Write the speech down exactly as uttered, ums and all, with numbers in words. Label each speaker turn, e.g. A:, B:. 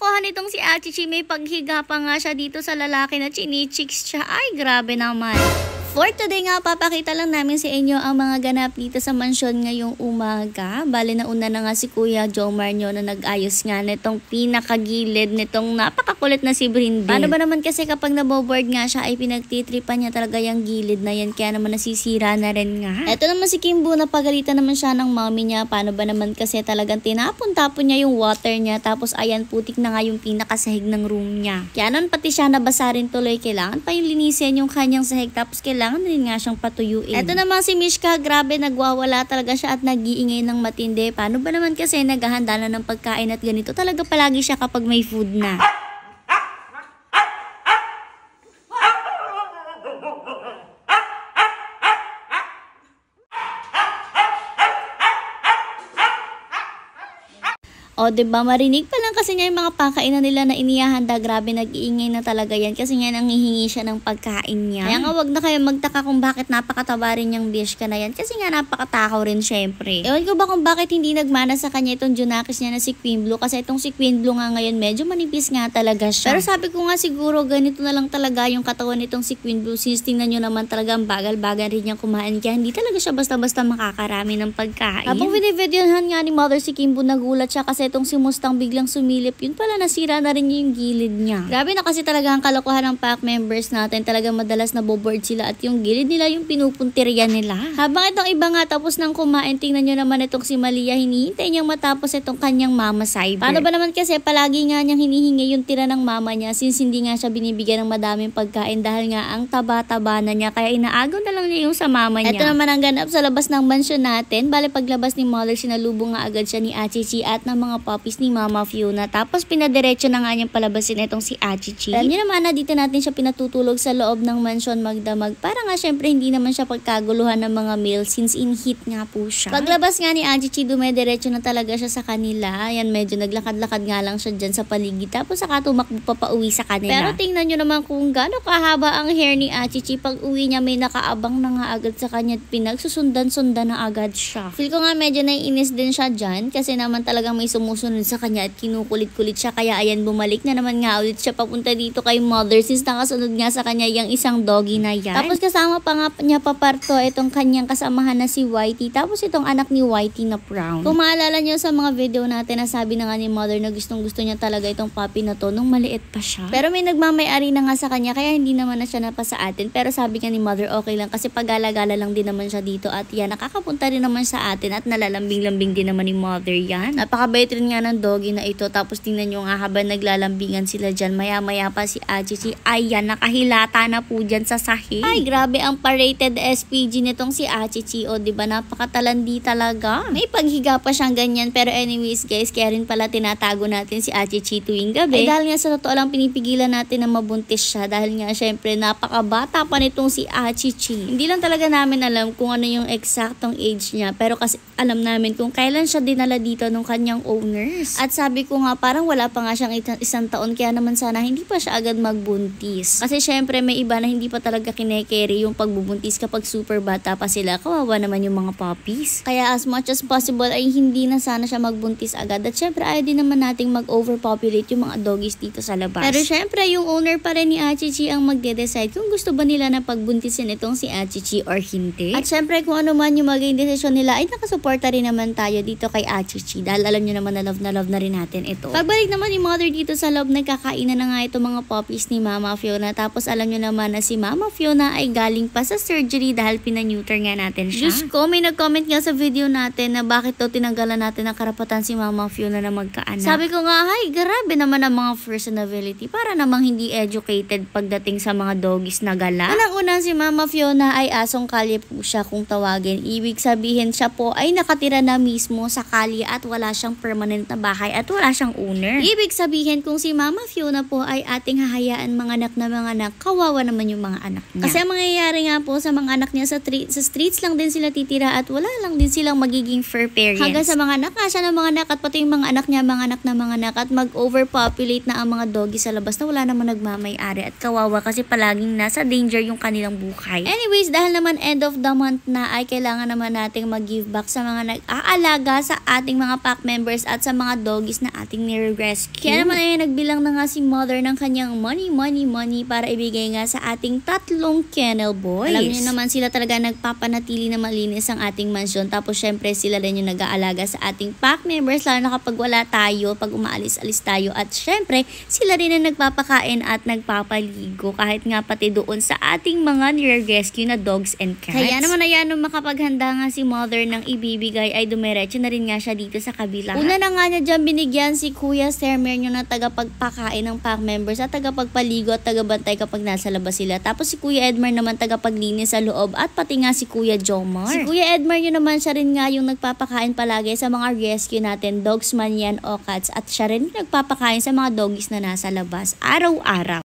A: kalokohan nitong si Achichi, may paghiga pa nga siya dito sa lalaki na chinichicks siya. Ay, grabe naman. For today nga, papakita lang namin sa inyo ang mga ganap dito sa mansyon ngayong umaga. Bale na una na nga si Kuya Jomar nyo na nag-ayos nga nitong pinakagilid nitong napakakulit na si Brindy. Paano ba naman kasi kapag naboboard nga siya ay pinagtitripan niya talaga yung gilid na yan, kaya naman nasisira na rin nga. Eto naman si Kimbo, napagalitan naman siya ng mommy niya. Paano ba naman kasi talagang tinapon-tapon niya yung water niya, tapos ayan, putik na nga yung pinakasahig ng room niya. Kaya nun pati siya nabasa rin tuloy, kailangan pa yung linisin yung kanyang sahig, tapos kailangan kailangan din nga siyang patuyuin. Eto naman si Mishka, grabe, nagwawala talaga siya at nag-iingay ng matindi. Paano ba naman kasi naghahanda na ng pagkain at ganito talaga palagi siya kapag may food na. O, diba, marinig pa lang kasi niya yung mga pakainan nila na inihahanda. Grabe, nag-iingay na talaga yan kasi nga nangihingi siya ng pagkain niya. Kaya nga wag na kayo magtaka kung bakit napakataba rin yung dish ka na yan, kasi nga napakatakaw rin syempre. Ewan ko ba kung bakit hindi nagmana sa kanya itong Junakis niya na si Queen Blue, kasi itong si Queen Blue nga ngayon medyo manipis nga talaga siya. Pero sabi ko nga siguro ganito na lang talaga yung katawan nitong si Queen Blue, since tingnan nyo naman talaga ang bagal-bagal rin niyang kumain, kaya hindi talaga siya basta-basta makakarami ng pagkain. Habang video-videohan nga ni Mother si Kimbo, nagulat siya kasi itong si Mustang biglang sumilip, yun pala nasira na rin yung gilid niya. Grabe na kasi talaga ang kalokohan ng pack members natin, talaga madalas na boboard sila at yung gilid nila yung pinupuntirya nila. Habang itong iba nga tapos nang kumain, tingnan nyo naman itong si Malia, hinihintay niyang matapos itong kanyang mama cyber. Paano ba naman kasi palagi nga niyang hinihingi yung tira ng mama niya, since hindi nga siya binibigyan ng madaming pagkain dahil nga ang taba-taba na niya, kaya inaagaw na lang niya yung sa mama niya. Ito naman ang ganap sa labas ng mansyon natin. Bale paglabas ni Mother, sinalubong nga agad siya ni Achichi at ng mga puppies ni Mama Fiona, tapos pinadiretso na nga niyang palabasin itong si Achichi. Alam niyo naman na dito natin siya pinatutulog sa loob ng mansyon magdamag, para nga syempre hindi naman siya pagkaguluhan ng mga male, since in heat nga po siya. Paglabas nga ni Achichi, dumediretso na talaga siya sa kanila. Ayan, medyo naglakad-lakad nga lang siya dyan sa paligid, tapos saka tumakbo pa pauwi sa kanila. Pero tingnan nyo naman kung gaano kahaba ang hair ni Achichi. Pag uwi niya may nakaabang na nga agad sa kanya at pinagsusundan-sundan na agad siya. Feel ko nga medyo naiinis din siya dyan, kasi naman talagang may sumusunod sa kanya at kinukulit-kulit siya, kaya ayan, bumalik na naman nga ulit siya papunta dito kay Mother, since nakasunod nga sa kanya yung isang doggy na yan. Tapos kasama pa nga niya paparto itong kanyang kasamahan na si Whitey, tapos itong anak ni Whitey na brown. Kung maalala niyo sa mga video natin, nasabi na nga ni Mother na gustong gusto niya talaga itong puppy na to nung maliit pa siya. Pero may nagmamay-ari na nga sa kanya, kaya hindi naman na siya napasa atin. Pero sabi nga ni Mother okay lang, kasi pagala-gala lang din naman siya dito at yan, nakakapunta rin naman sa atin at nalalambing-lambing din naman ni Mother yan. Napakabait rin nga ng doggy na ito. Tapos tingnan nyo nga habang naglalambingan sila dyan, maya-maya pa si Achichi, ayan, nakahilata na po dyan sa sahig. Ay, grabe ang pa-rated S P G nitong si Achichi. O, diba, napakatalandi talaga. May paghiga pa siyang ganyan. Pero anyways guys, kaya rin pala tinatago natin si Achichi tuwing gabi. Ay, dahil nga sa totoo lang pinipigilan natin na mabuntis siya. Dahil nga syempre napakabata pa nitong si Achichi. Hindi lang talaga namin alam kung ano yung exactong age niya. Pero kasi alam namin kung kailan siya dinala dito ng kanyang owners. At sabi ko nga, parang wala pa nga siyang isang taon, kaya naman sana hindi pa siya agad magbuntis. Kasi syempre may iba na hindi pa talaga kine-carry yung pagbubuntis kapag super bata pa sila. Kawawa naman yung mga puppies. Kaya as much as possible ay hindi na sana siya magbuntis agad. At syempre ayaw din naman nating mag-overpopulate yung mga doggies dito sa labas. Pero syempre yung owner pa rin ni Achichi ang magde-decide kung gusto ba nila na pagbuntisin itong si Achichi or hindi. At syempre kung ano man yung maging desisyon nila ay nakasuporta rin naman tayo dito kay Achichi, dahil alam nyo naman na love na love na rin natin ito. Pagbalik naman ni Mother dito sa loob, nagkakainan na nga itong mga puppies ni Mama Fiona. Tapos alam nyo naman na si Mama Fiona ay galing pa sa surgery dahil pinaneuter nga natin siya. Diyos ko, may nag-comment nga sa video natin na bakit daw tinanggalan natin ng karapatan si Mama Fiona na magkaanak. Sabi ko nga, hay, grabe naman ang mga personality, para namang hindi educated pagdating sa mga doggies na gala. Unang-una, si Mama Fiona ay asong kalye po siya kung tawagin. Ibig sabihin siya po ay nakatira na mismo sa kalye at wala siyang permanent na bahay at wala siyang owner. Ibig sabihin kung si Mama Fiona po ay ating hahayaan mga anak na mga anak, kawawa naman yung mga anak niya. Kasi ang mangyayari nga po sa mga anak niya, sa, sa streets lang din sila titira at wala lang din silang magiging fur parents. Hanggang sa mga anak nga siya ng mga anak at pati yung mga anak niya, mga anak na mga anak, at mag-overpopulate na ang mga doggy sa labas na wala naman nagmamay-ari at kawawa kasi palaging nasa danger yung kanilang buhay. Anyways, dahil naman end of the month na ay kailangan naman nating mag-give back sa mga nag-aalaga sa ating mga pack members at sa mga doggies na ating ating nire-rescue. Kaya naman ay nagbilang na nga si mother ng kanyang money, money, money para ibigay nga sa ating tatlong kennel boys. Alam niyo naman sila talaga nagpapanatili na malinis ang ating mansyon. Tapos syempre sila rin yung nag-aalaga sa ating pack members lalo na kapag wala tayo, pag umaalis-alis tayo. At syempre sila rin ang nagpapakain at nagpapaligo kahit nga pati doon sa ating mga nire-rescue na dogs and cats. Kaya naman ayan nung makapaghanda nga si mother ng ibibigay ay dumiretso na rin nga siya dito sa kabila. Una na nga niya dyan binigyan si Kuya Sermer nyo na tagapagpakain ng pack members at tagapagpaligo at tagabantay kapag nasa labas sila. Tapos si Kuya Edmar naman tagapaglinis sa loob at pati nga si Kuya Jomar. Si Kuya Edmar nyo naman siya rin nga yung nagpapakain palagi sa mga rescue natin, dogs man yan o cats, at siya rin yung nagpapakain sa mga doggies na nasa labas araw-araw.